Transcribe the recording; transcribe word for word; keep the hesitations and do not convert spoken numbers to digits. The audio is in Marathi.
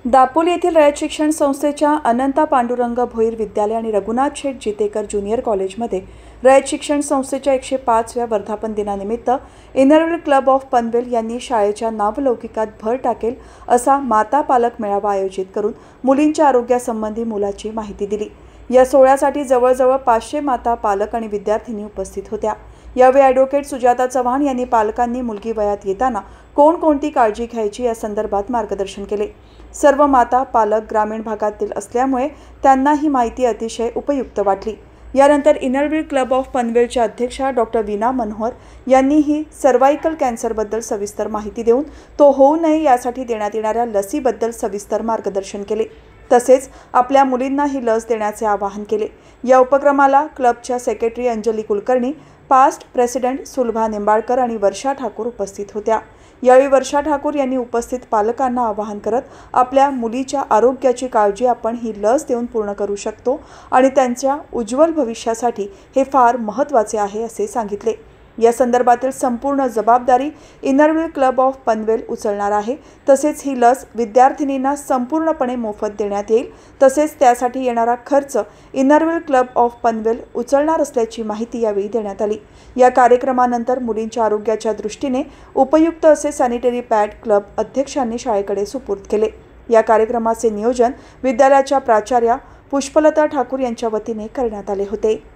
दापोली येथील रयत शिक्षण संस्थेच्या अनंता पांडुरंग भोईर विद्यालय आणि रघुनाथ शेठ जितेकर ज्युनियर कॉलेजमध्ये रयत शिक्षण संस्थेच्या एकशे पाचव्या वर्धापन दिनानिमित्त इनरव्हील क्लब ऑफ पनवेल यांनी शाळेच्या नावलौकिकात भर टाकेल असा माता पालक मेळावा आयोजित करून मुलींच्या आरोग्यासंबंधी मुलाची माहिती दिली। या सोहळ्यासाठी जवळजवळ पाचशे माता पालक आणि विद्यार्थिनी उपस्थित होत्या। यावेळी ॲडव्होकेट सुजाता चव्हाण यांनी पालकांनी मुलगी वयात येताना कोणकोणती काळजी घ्यायची या संदर्भात मार्गदर्शन केले। सर्व माता पालक ग्रामीण भागातील असल्यामुळे त्यांना ही माहिती अतिशय उपयुक्त वाटली। यानंतर इनरव्हील क्लब ऑफ पनवेलच्या अध्यक्षा डॉक्टर वीणा मनोहर यांनीही सर्वाइकल कॅन्सरबद्दल सविस्तर माहिती देऊन तो होऊ नये यासाठी देण्यात येणाऱ्या लसीबद्दल सविस्तर मार्गदर्शन केले। तसेच आपल्या मुलींना ही लस देण्याचे आवाहन केले। या उपक्रमाला क्लबच्या secretary Anjali Kulkarni, past president Sulabha Nimbalkar आणि वर्षा ठाकूर उपस्थित होत्या। यावेळी वर्षा ठाकूर यांनी उपस्थित पालकांना आवाहन करत आपल्या मुलीच्या आरोग्याची काळजी आपण ही लस देऊन पूर्ण करू शकतो आणि त्यांच्या उज्ज्वल भविष्यासाठी हे फार महत्त्वाचे आहे असे सांगितले। या संदर्भातील संपूर्ण जबाबदारी इनरव्हील क्लब ऑफ पनवेल उचलणार आहे। तसेच ही लस विद्यार्थिनींना संपूर्णपणे मोफत देण्यात येईल। तसेच त्यासाठी येणारा खर्च इनरव्हील क्लब ऑफ पनवेल उचलणार असल्याची माहिती यावेळी देण्यात आली। या कार्यक्रमानंतर मुलींच्या आरोग्याच्या दृष्टीने उपयुक्त असे सॅनिटरी पॅड क्लब अध्यक्षांनी शाळेकडे सुपूर्द केले। या कार्यक्रमाचे नियोजन विद्यालयाच्या प्राचार्या पुष्पलता ठाकूर यांच्या वतीने करण्यात आले होते।